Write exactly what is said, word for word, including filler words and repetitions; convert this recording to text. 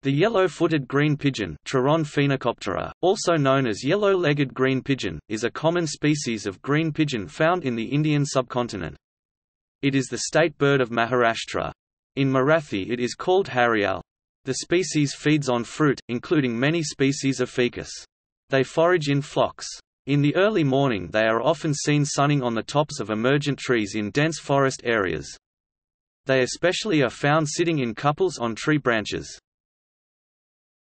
The yellow-footed green pigeon, Triron phenacoptera, also known as yellow-legged green pigeon, is a common species of green pigeon found in the Indian subcontinent. It is the state bird of Maharashtra. In Marathi it is called harial. The species feeds on fruit, including many species of ficus. They forage in flocks. In the early morning they are often seen sunning on the tops of emergent trees in dense forest areas. They especially are found sitting in couples on tree branches.